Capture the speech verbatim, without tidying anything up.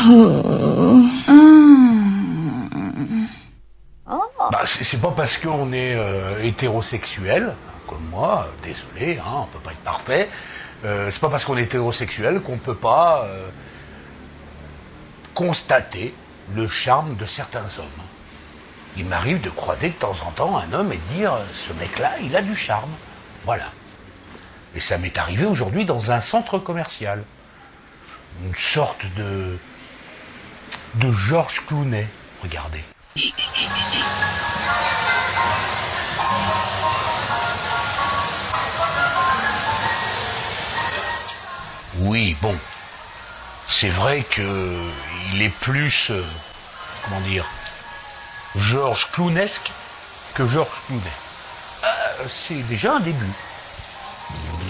Oh. Bah, c'est pas parce qu'on est euh, hétérosexuel, comme moi, désolé, hein, on peut pas être parfait, euh, c'est pas parce qu'on est hétérosexuel qu'on peut pas euh, constater le charme de certains hommes. Il m'arrive de croiser de temps en temps un homme et de dire « ce mec-là, il a du charme ». Voilà. Et ça m'est arrivé aujourd'hui dans un centre commercial. Une sorte de... de Georges Clooney. Regardez. Oui, bon. C'est vrai que il est plus... Euh, comment dire, Georges Cloonesque que Georges Clooney. Euh, c'est déjà un début.